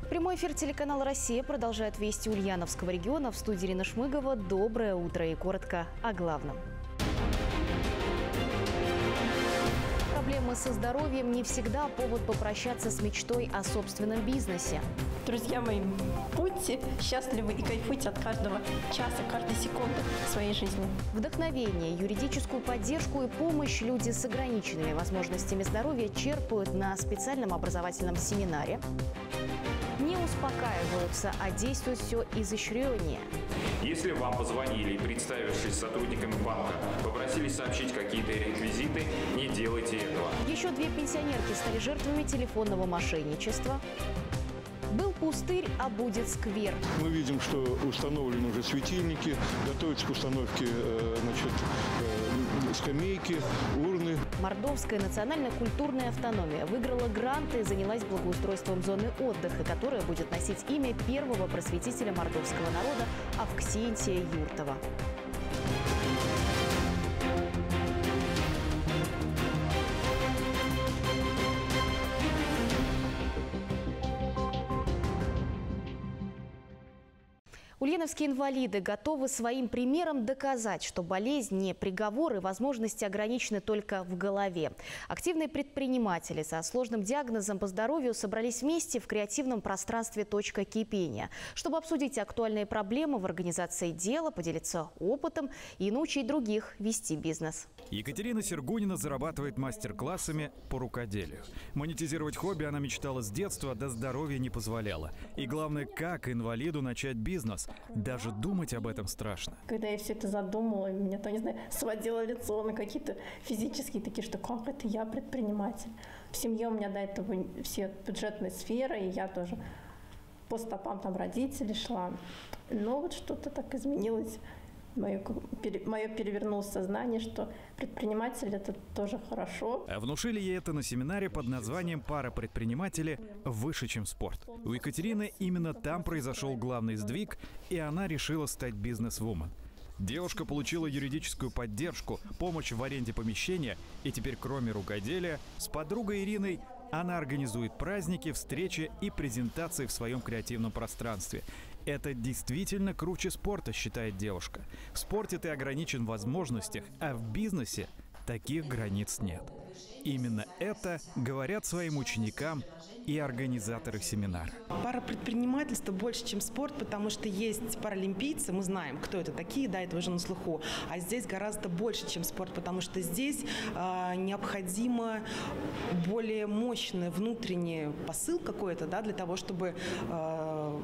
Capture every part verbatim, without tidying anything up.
Прямой эфир телеканала «Россия» продолжает вести Ульяновского региона. В студии Ирина Шмыгова. Доброе утро и коротко о главном. Проблемы со здоровьем не всегда повод попрощаться с мечтой о собственном бизнесе. Друзья мои, будьте счастливы и кайфуйте от каждого часа, каждой секунды своей жизни. Вдохновение, юридическую поддержку и помощь люди с ограниченными возможностями здоровья черпают на специальном образовательном семинаре. Не успокаиваются, а действуют все изощреннее. Если вам позвонили и, представившись сотрудниками банка, попросили сообщить какие-то реквизиты, не делайте этого. Еще две пенсионерки стали жертвами телефонного мошенничества. Был пустырь, а будет сквер. Мы видим, что установлены уже светильники, готовятся к установке значит, скамейки, урны. Мордовская национальная культурная автономия выиграла гранты и занялась благоустройством зоны отдыха, которая будет носить имя первого просветителя мордовского народа Авксентия Юртова. Ульяновские инвалиды готовы своим примером доказать, что болезнь не приговор и возможности ограничены только в голове. Активные предприниматели со сложным диагнозом по здоровью собрались вместе в креативном пространстве «Точка кипения», чтобы обсудить актуальные проблемы в организации дела, поделиться опытом и научить других вести бизнес. Екатерина Сергунина зарабатывает мастер-классами по рукоделию. Монетизировать хобби она мечтала с детства, да здоровье не позволяло. И главное, как инвалиду начать бизнес. Даже думать об этом страшно. Когда я все это задумала, меня, то не знаю, сводило лицо на какие-то физические такие, что как это я предприниматель. В семье у меня до этого все бюджетные сферы, и я тоже по стопам там родителей шла. Но вот что-то так изменилось. Мое, мое перевернулось сознание, что предприниматель – это тоже хорошо. А внушили ей это на семинаре под названием «Пара предприниматели выше, чем спорт». У Екатерины именно там произошел главный сдвиг, и она решила стать бизнес-вумен. Девушка получила юридическую поддержку, помощь в аренде помещения, и теперь, кроме рукоделия, с подругой Ириной она организует праздники, встречи и презентации в своем креативном пространстве. Это действительно круче спорта, считает девушка. В спорте ты ограничен в возможностях, а в бизнесе таких границ нет. Именно это говорят своим ученикам и организаторы семинара. Парапредпринимательство больше, чем спорт, потому что есть паралимпийцы, мы знаем, кто это такие, да, это уже на слуху. А здесь гораздо больше, чем спорт, потому что здесь э, необходимо более мощный внутренний посыл какой-то, да, для того, чтобы э,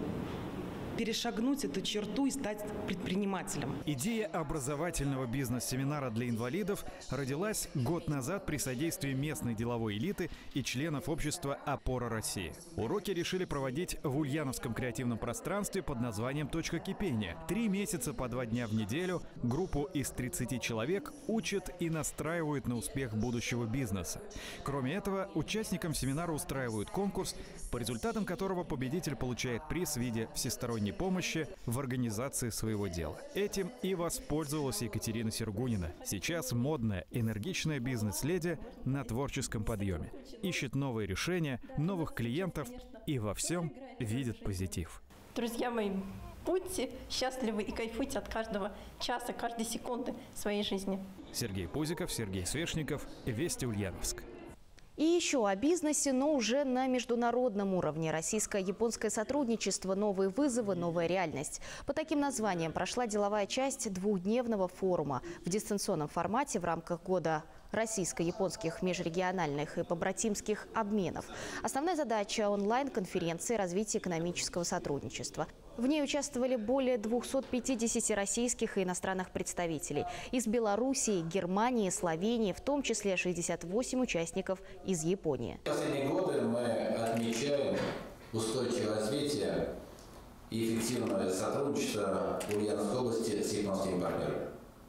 перешагнуть эту черту и стать предпринимателем. Идея образовательного бизнес-семинара для инвалидов родилась год назад при содействии местной деловой элиты и членов общества «Опора России». Уроки решили проводить в ульяновском креативном пространстве под названием «Точка кипения». Три месяца по два дня в неделю группу из тридцати человек учат и настраивают на успех будущего бизнеса. Кроме этого, участникам семинара устраивают конкурс, по результатам которого победитель получает приз в виде всесторонней помощи в организации своего дела. Этим и воспользовалась Екатерина Сергунина. Сейчас модная, энергичная бизнес-леди на творческом подъеме. Ищет новые решения, новых клиентов и во всем видит позитив. Друзья мои, будьте счастливы и кайфуйте от каждого часа, каждой секунды своей жизни. Сергей Пузиков, Сергей Свешников, Вести Ульяновск. И еще о бизнесе, но уже на международном уровне. Российско-японское сотрудничество, новые вызовы, новая реальность. По таким названиям прошла деловая часть двухдневного форума в дистанционном формате в рамках года российско-японских межрегиональных и побратимских обменов. Основная задача онлайн-конференции – развитие экономического сотрудничества. В ней участвовали более двухсот пятидесяти российских и иностранных представителей из Белоруссии, Германии, Словении, в том числе шестьдесят восемь участников из Японии. В последние годы мы отмечаем устойчивое развитие и эффективное сотрудничество в Ульяновской области с японскими партнерами.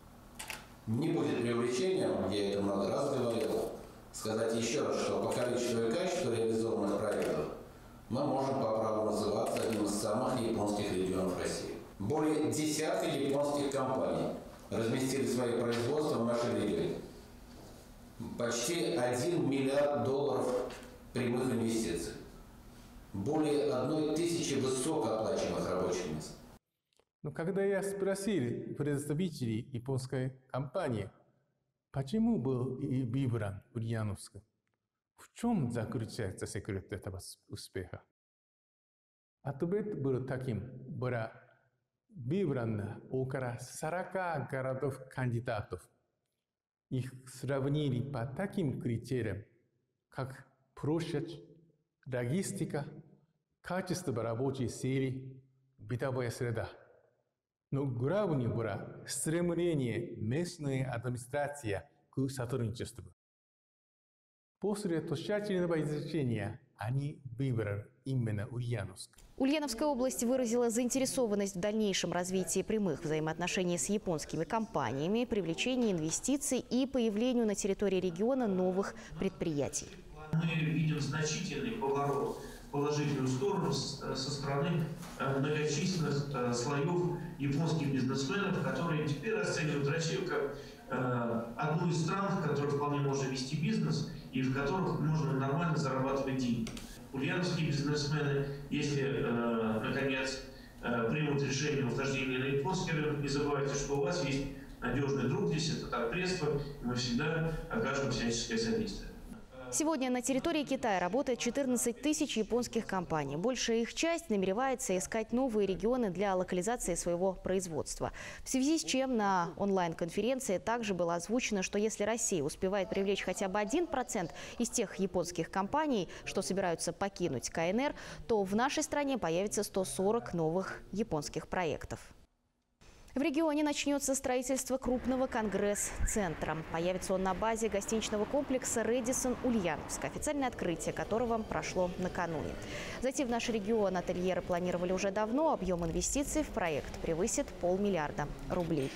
Не будет преувеличением, я это много раз говорил, сказать еще раз, что по количеству и качеству реализованных проектов мы можем по праву называться одним из самых японских регионов России. Более десятка японских компаний разместили свои производства в нашем регионе. Почти один миллиард долларов прямых инвестиций. более одной тысячи высокооплачиваемых рабочих мест. Но когда я спросил представителей японской компании, почему был выбран Ульяновск, в чем заключается секрет этого успеха? Ответ был таким: было выбрано около сорока городов-кандидатов. Их сравнили по таким критериям, как площадь, логистика, качество рабочей силы, бытовая среда. Но главное было стремление местной администрации к сотрудничеству. После тщательного изучения они выбрали именно Ульяновск. Ульяновская область выразила заинтересованность в дальнейшем развитии прямых взаимоотношений с японскими компаниями, привлечении инвестиций и появлению на территории региона новых предприятий. Мы видим значительный поворот в положительную сторону со стороны многочисленных слоев японских бизнесменов, которые теперь расценивают Россию как одну из стран, в которой вполне можно вести бизнес и в которых можно нормально зарабатывать деньги. Ульяновские бизнесмены, если, наконец, примут решение о вхождении на японский рынок, не забывайте, что у вас есть надежный друг здесь, это торгпредство, мы всегда окажем всяческое содействие. Сегодня на территории Китая работает четырнадцать тысяч японских компаний. Большая их часть намеревается искать новые регионы для локализации своего производства. В связи с чем на онлайн-конференции также было озвучено, что если Россия успевает привлечь хотя бы один процент из тех японских компаний, что собираются покинуть КНР, то в нашей стране появится сто сорок новых японских проектов. В регионе начнется строительство крупного конгресс-центра. Появится он на базе гостиничного комплекса «Рэдиссон Ульяновск», официальное открытие которого прошло накануне. Зайти в наш регион ательеры планировали уже давно. Объем инвестиций в проект превысит полмиллиарда рублей.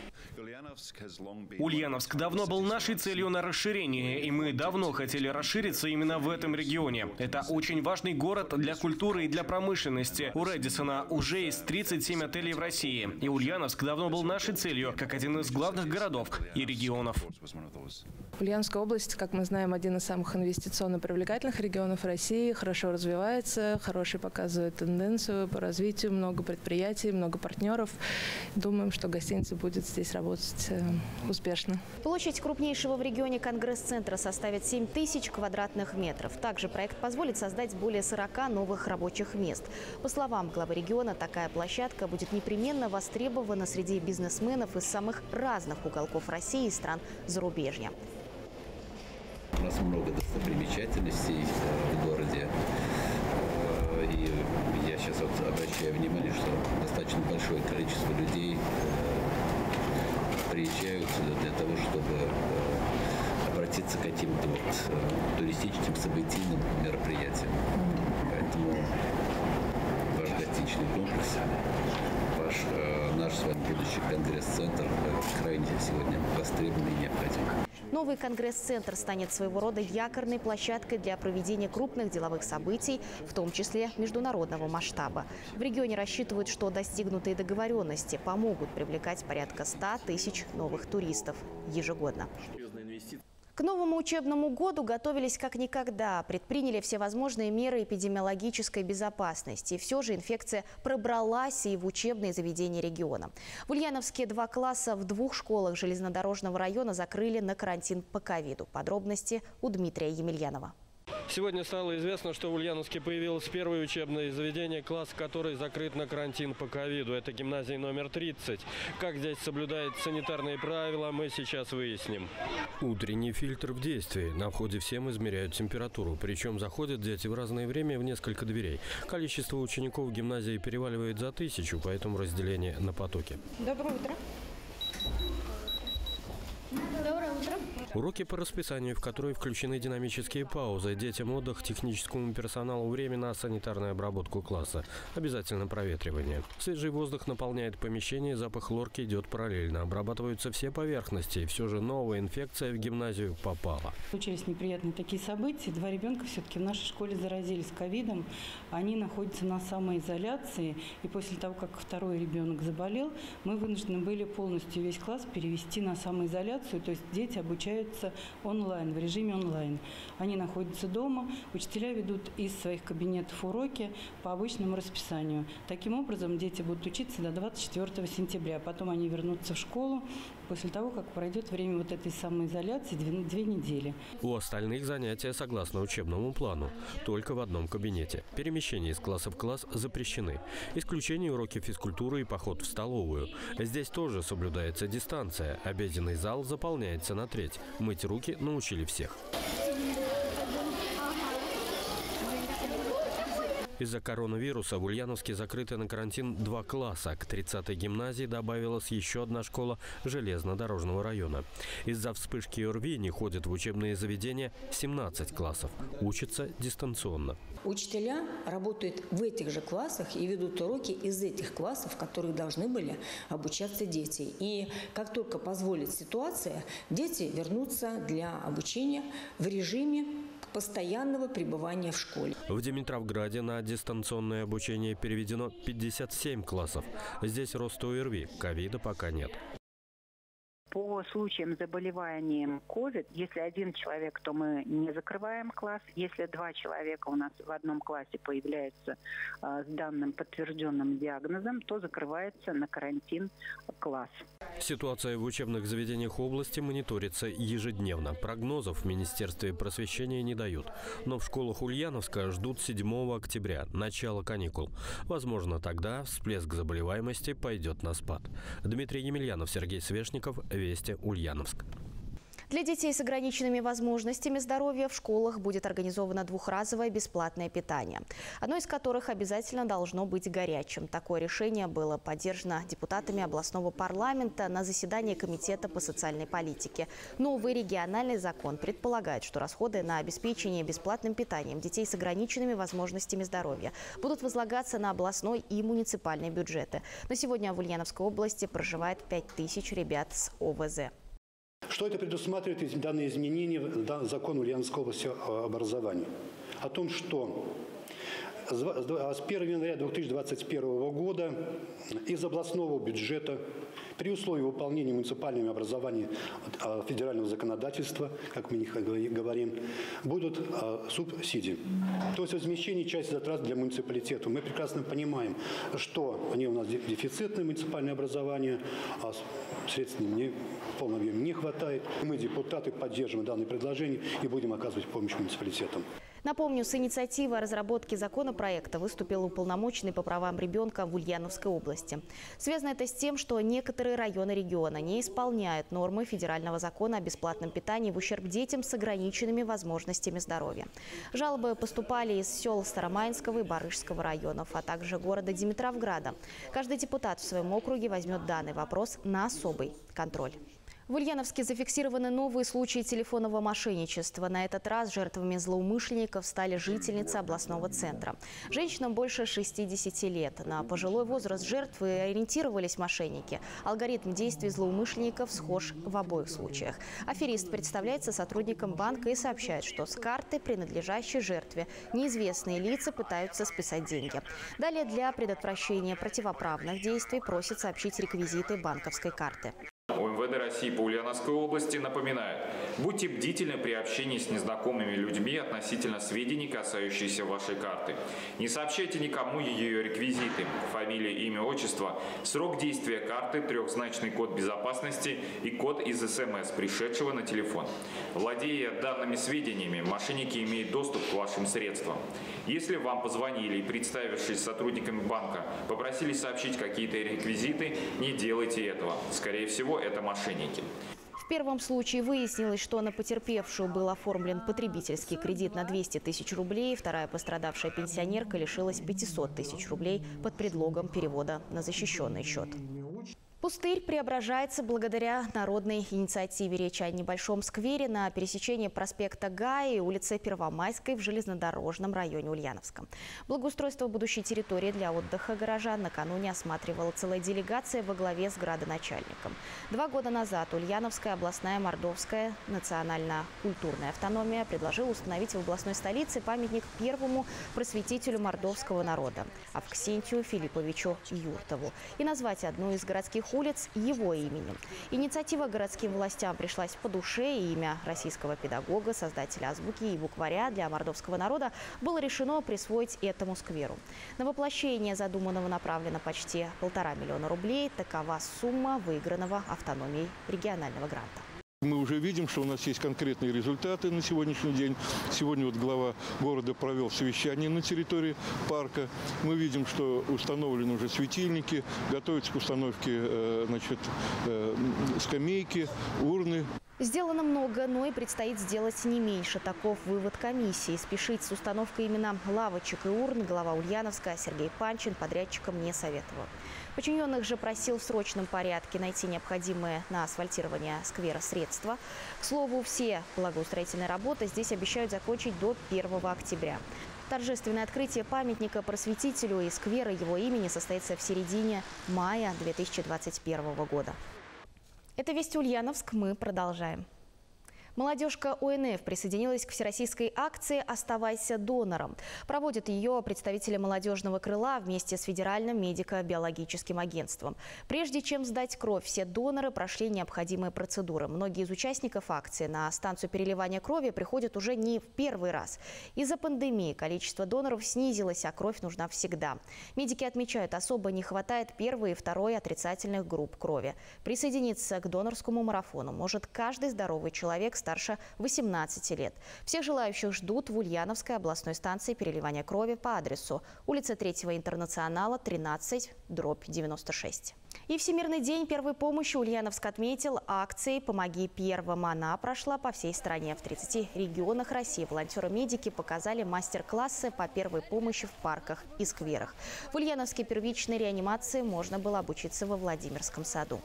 Ульяновск давно был нашей целью на расширение, и мы давно хотели расшириться именно в этом регионе. Это очень важный город для культуры и для промышленности. У «Рэдиссона» уже есть тридцать семь отелей в России, и Ульяновск давно был нашей целью, как один из главных городов и регионов. Ульяновская область, как мы знаем, один из самых инвестиционно привлекательных регионов России, хорошо развивается, хороший показывает тенденцию по развитию, много предприятий, много партнеров. Думаем, что гостиница будет здесь работать успешно. Площадь крупнейшего в регионе конгресс-центра составит семь тысяч квадратных метров. Также проект позволит создать более сорока новых рабочих мест. По словам главы региона, такая площадка будет непременно востребована среди бизнесменов из самых разных уголков России и стран зарубежья. У нас много достопримечательностей в городе. И я сейчас вот обращаю внимание, что достаточно большое количество людей приезжают сюда для того, чтобы обратиться к каким-то вот туристическим событийным мероприятиям. Поэтому ваш гостиничный комплекс, ваш, наш с вами будущий конгресс-центр крайне сегодня востребован и необходим. Новый конгресс-центр станет своего рода якорной площадкой для проведения крупных деловых событий, в том числе международного масштаба. В регионе рассчитывают, что достигнутые договоренности помогут привлекать порядка ста тысяч новых туристов ежегодно. К новому учебному году готовились как никогда, предприняли все возможные меры эпидемиологической безопасности. И все же инфекция пробралась и в учебные заведения региона. В Ульяновске два класса в двух школах железнодорожного района закрыли на карантин по ковиду. Подробности у Дмитрия Емельянова. Сегодня стало известно, что в Ульяновске появилось первое учебное заведение, класс которой закрыт на карантин по ковиду. Это гимназия номер тридцать. Как здесь соблюдают санитарные правила, мы сейчас выясним. Утренний фильтр в действии. На входе всем измеряют температуру. Причем заходят дети в разное время в несколько дверей. Количество учеников в гимназии переваливает за тысячу, поэтому разделение на потоки. Доброе утро. Доброе утро. Уроки по расписанию, в которые включены динамические паузы. Детям отдых, техническому персоналу время на санитарную обработку класса. Обязательно проветривание. Свежий воздух наполняет помещение, запах хлорки идет параллельно. Обрабатываются все поверхности. Все же новая инфекция в гимназию попала. Случились неприятные такие события. Два ребенка все-таки в нашей школе заразились ковидом. Они находятся на самоизоляции. И после того, как второй ребенок заболел, мы вынуждены были полностью весь класс перевести на самоизоляцию. То есть дети обучаются обучаются онлайн, в режиме онлайн. Они находятся дома, учителя ведут из своих кабинетов уроки по обычному расписанию. Таким образом, дети будут учиться до двадцать четвёртого сентября. Потом они вернутся в школу после того, как пройдет время вот этой самоизоляции две, две недели. У остальных занятия согласно учебному плану, только в одном кабинете. Перемещения из класса в класс запрещены. Исключение уроки физкультуры и поход в столовую. Здесь тоже соблюдается дистанция. Обеденный зал заполняется на треть. Мыть руки научили всех. Из-за коронавируса в Ульяновске закрыты на карантин два класса. К тридцатой гимназии добавилась еще одна школа железнодорожного района. Из-за вспышки ОРВИ не ходят в учебные заведения семнадцать классов. Учатся дистанционно. Учителя работают в этих же классах и ведут уроки из этих классов, в которых должны были обучаться дети. И как только позволит ситуация, дети вернутся для обучения в режиме постоянного пребывания в школе. В Димитровграде на дистанционное обучение переведено пятьдесят семь классов. Здесь роста ОРВИ, ковида пока нет. По случаям заболеванием ковид, если один человек, то мы не закрываем класс. Если два человека у нас в одном классе появляются э, с данным подтвержденным диагнозом, то закрывается на карантин класс. Ситуация в учебных заведениях области мониторится ежедневно. Прогнозов в Министерстве просвещения не дают. Но в школах Ульяновска ждут седьмого октября, начало каникул. Возможно, тогда всплеск заболеваемости пойдет на спад. Дмитрий Емельянов, Сергей Свешников, Вести, Ульяновск. Для детей с ограниченными возможностями здоровья в школах будет организовано двухразовое бесплатное питание, одно из которых обязательно должно быть горячим. Такое решение было поддержано депутатами областного парламента на заседании Комитета по социальной политике. Новый региональный закон предполагает, что расходы на обеспечение бесплатным питанием детей с ограниченными возможностями здоровья будут возлагаться на областной и муниципальные бюджеты. На сегодня в Ульяновской области проживает пять тысяч ребят с О В З. Что это предусматривает данные изменения в закон Ульяновской области образования? О том, что с первого января две тысячи двадцать первого года из областного бюджета при условии выполнения муниципальными образованиями федерального законодательства, как мы говорим, будут субсидии. То есть возмещение части затрат для муниципалитета. Мы прекрасно понимаем, что они у нас дефицитное муниципальное образование, а средств не, в полном объеме не хватает. Мы, депутаты, поддерживаем данное предложение и будем оказывать помощь муниципалитетам. Напомню, с инициативой о разработке законопроекта выступил уполномоченный по правам ребенка в Ульяновской области. Связано это с тем, что некоторые районы региона не исполняют нормы федерального закона о бесплатном питании в ущерб детям с ограниченными возможностями здоровья. Жалобы поступали из сел Старомайнского и Барышского районов, а также города Димитровграда. Каждый депутат в своем округе возьмет данный вопрос на особый контроль. В Ульяновске зафиксированы новые случаи телефонного мошенничества. На этот раз жертвами злоумышленников стали жительницы областного центра. Женщинам больше шестидесяти лет. На пожилой возраст жертвы ориентировались мошенники. Алгоритм действий злоумышленников схож в обоих случаях. Аферист представляется сотрудником банка и сообщает, что с карты, принадлежащей жертве, неизвестные лица пытаются списать деньги. Далее для предотвращения противоправных действий просит сообщить реквизиты банковской карты. О Эм Вэ Дэ России по Ульяновской области напоминает: будьте бдительны при общении с незнакомыми людьми относительно сведений, касающихся вашей карты. Не сообщайте никому ее реквизиты, фамилия, имя, отчество, срок действия карты, трехзначный код безопасности и код из эс эм эс, пришедшего на телефон. Владея данными сведениями, мошенники имеют доступ к вашим средствам. Если вам позвонили и, представившись сотрудниками банка, попросили сообщить какие-то реквизиты, не делайте этого. Скорее всего, это мошенники. В первом случае выяснилось, что на потерпевшую был оформлен потребительский кредит на двести тысяч рублей. Вторая пострадавшая пенсионерка лишилась пятисот тысяч рублей под предлогом перевода на защищенный счет. Пустырь преображается благодаря народной инициативе. Речь о небольшом сквере на пересечении проспекта Гая и улицы Первомайской в железнодорожном районе Ульяновска. Благоустройство будущей территории для отдыха горожан накануне осматривала целая делегация во главе с градоначальником. Два года назад Ульяновская областная Мордовская национально-культурная автономия предложила установить в областной столице памятник первому просветителю мордовского народа Авксентию Филипповичу Юртову и назвать одну из городских всех улиц его именем. Инициатива городским властям пришлась по душе, и имя российского педагога, создателя азбуки и букваря для мордовского народа было решено присвоить этому скверу. На воплощение задуманного направлено почти полтора миллиона рублей. Такова сумма выигранного автономией регионального гранта. Мы уже видим, что у нас есть конкретные результаты на сегодняшний день. Сегодня вот глава города провел совещание на территории парка. Мы видим, что установлены уже светильники, готовятся к установке значит, скамейки, урны. Сделано много, но и предстоит сделать не меньше. Таков вывод комиссии. Спешить с установкой именно лавочек и урн глава Ульяновска Сергей Панчин подрядчикам не советовал. Подчиненных же просил в срочном порядке найти необходимые на асфальтирование сквера средства. К слову, все благоустроительные работы здесь обещают закончить до первого октября. Торжественное открытие памятника просветителю и сквера его имени состоится в середине мая две тысячи двадцать первого года. Это «Вести Ульяновск». Мы продолжаем. Молодежка О Н Ф присоединилась к всероссийской акции «Оставайся донором». Проводят ее представители молодежного крыла вместе с Федеральным медико-биологическим агентством. Прежде чем сдать кровь, все доноры прошли необходимые процедуры. Многие из участников акции на станцию переливания крови приходят уже не в первый раз. Из-за пандемии количество доноров снизилось, а кровь нужна всегда. Медики отмечают, особо не хватает первой и второй отрицательных групп крови. Присоединиться к донорскому марафону может каждый здоровый человек старше восемнадцати лет. Всех желающих ждут в Ульяновской областной станции переливания крови по адресу улица Третьего Интернационала, тринадцать, дробь девяносто шесть. И Всемирный день первой помощи Ульяновск отметил акцией «Помоги первым». Она прошла по всей стране. В тридцати регионах России волонтеры-медики показали мастер-классы по первой помощи в парках и скверах. В Ульяновске первичной реанимации можно было обучиться во Владимирском саду.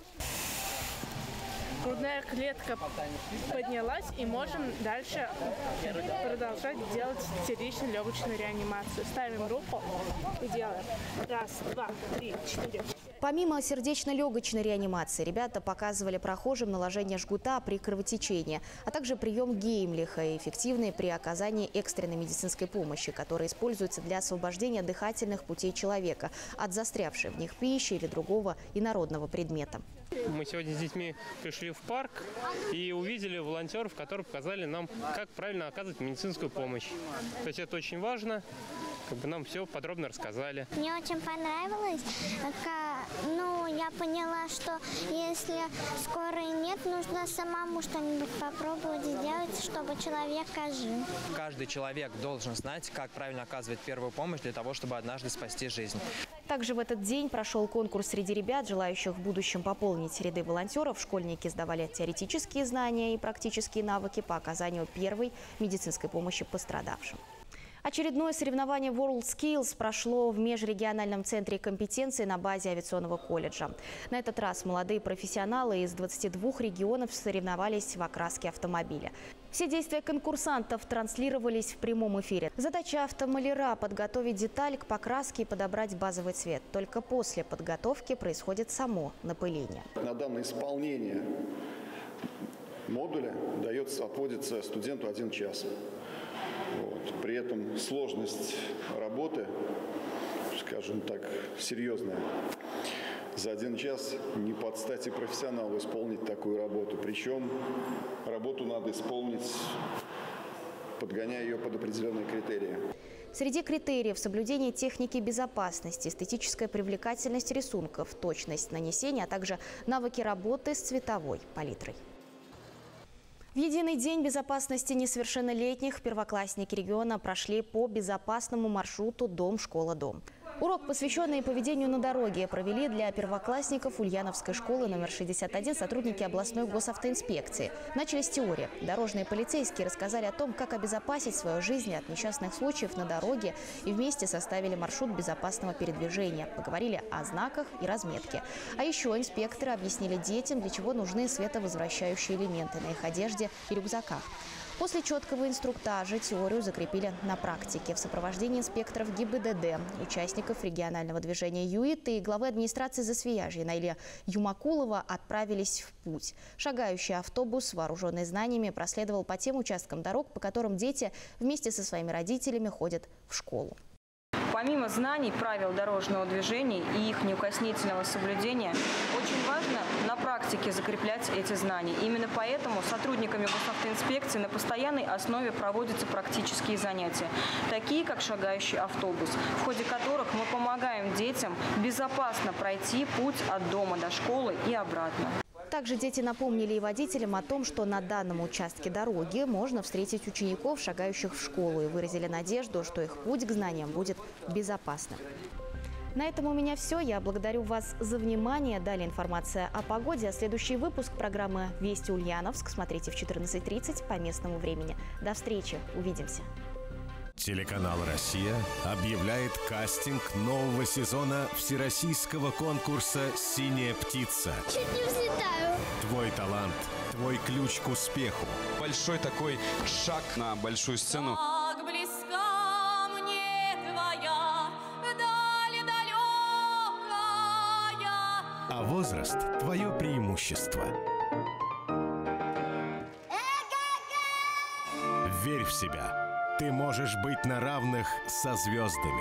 Грудная клетка поднялась, и можем дальше продолжать делать сердечно-легочную реанимацию. Ставим руку и делаем. Раз, два, три, четыре. Помимо сердечно-легочной реанимации, ребята показывали прохожим наложение жгута при кровотечении, а также прием Геймлиха, эффективный при оказании экстренной медицинской помощи, который используется для освобождения дыхательных путей человека от застрявшей в них пищи или другого инородного предмета. Мы сегодня с детьми пришли в парк и увидели волонтеров, которые показали нам, как правильно оказывать медицинскую помощь. То есть это очень важно, как бы нам все подробно рассказали. Мне очень понравилось. Ну, я поняла, что если скорой нет, нужно самому что-нибудь попробовать сделать, чтобы человек ожил. Каждый человек должен знать, как правильно оказывать первую помощь для того, чтобы однажды спасти жизнь. Также в этот день прошел конкурс среди ребят, желающих в будущем пополнить ряды волонтеров. Школьники сдавали теоретические знания и практические навыки по оказанию первой медицинской помощи пострадавшим. Очередное соревнование WorldSkills прошло в межрегиональном центре компетенции на базе авиационного колледжа. На этот раз молодые профессионалы из двадцати двух регионов соревновались в окраске автомобиля. Все действия конкурсантов транслировались в прямом эфире. Задача автомаляра – подготовить деталь к покраске и подобрать базовый цвет. Только после подготовки происходит само напыление. На данное исполнение модуля дается, отводится студенту один час. Вот. При этом сложность работы, скажем так, серьезная. За один час не под стать и профессионалу исполнить такую работу. Причем работу надо исполнить, подгоняя ее под определенные критерии. Среди критериев соблюдение техники безопасности, эстетическая привлекательность рисунков, точность нанесения, а также навыки работы с цветовой палитрой. В единый день безопасности несовершеннолетних первоклассники региона прошли по безопасному маршруту «Дом-школа-дом». Урок, посвященный поведению на дороге, провели для первоклассников Ульяновской школы номер шестьдесят один сотрудники областной госавтоинспекции. Начали с теории. Дорожные полицейские рассказали о том, как обезопасить свою жизнь от несчастных случаев на дороге, и вместе составили маршрут безопасного передвижения. Поговорили о знаках и разметке. А еще инспекторы объяснили детям, для чего нужны световозвращающие элементы на их одежде и рюкзаках. После четкого инструктажа теорию закрепили на практике. В сопровождении инспекторов ГИБДД, участников регионального движения ЮИТ и главы администрации Засвияжья Наиля Юмакулова отправились в путь. Шагающий автобус, вооруженный знаниями, проследовал по тем участкам дорог, по которым дети вместе со своими родителями ходят в школу. Помимо знаний правил дорожного движения и их неукоснительного соблюдения, очень важно на практике закреплять эти знания. Именно поэтому сотрудниками госавтоинспекции на постоянной основе проводятся практические занятия, такие как шагающий автобус, в ходе которых мы помогаем детям безопасно пройти путь от дома до школы и обратно. Также дети напомнили и водителям о том, что на данном участке дороги можно встретить учеников, шагающих в школу, и выразили надежду, что их путь к знаниям будет безопасным. На этом у меня все. Я благодарю вас за внимание. Далее информация о погоде. А следующий выпуск программы «Вести Ульяновск» смотрите в четырнадцать тридцать по местному времени. До встречи. Увидимся. Телеканал «Россия» объявляет кастинг нового сезона всероссийского конкурса «Синяя птица». Чуть не взлетаю. Твой талант, твой ключ к успеху. Большой такой шаг на большую сцену. Как близка мне твоя даль далекая. А возраст – твое преимущество. Верь в себя. Ты можешь быть на равных со звездами.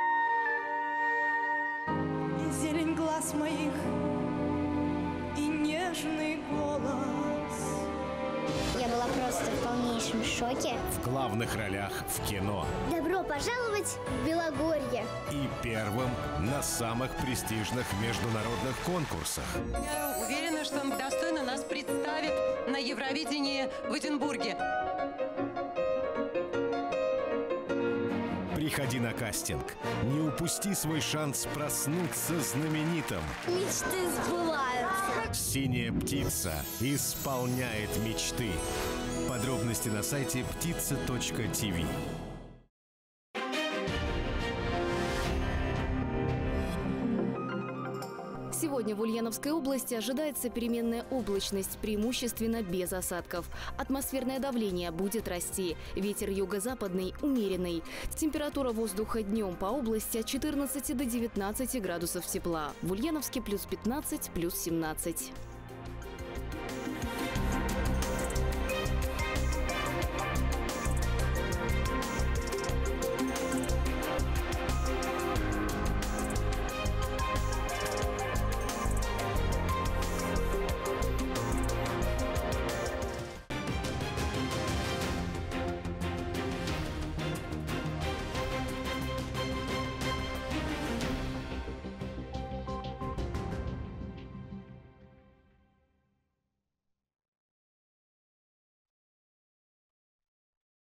Зелень глаз моих и нежный голос. Я была просто в полнейшем шоке. В главных ролях в кино. Добро пожаловать в Белогорье. И первым на самых престижных международных конкурсах. Я уверена, что он достойно нас представит на Евровидении в Эдинбурге. Приходи на кастинг. Не упусти свой шанс проснуться знаменитым. Мечты сбываются. «Синяя птица» исполняет мечты. Подробности на сайте птица точка ти ви. Сегодня в Ульяновской области ожидается переменная облачность, преимущественно без осадков. Атмосферное давление будет расти. Ветер юго-западный умеренный. Температура воздуха днем по области от четырнадцати до девятнадцати градусов тепла. В Ульяновске плюс пятнадцать, плюс семнадцать.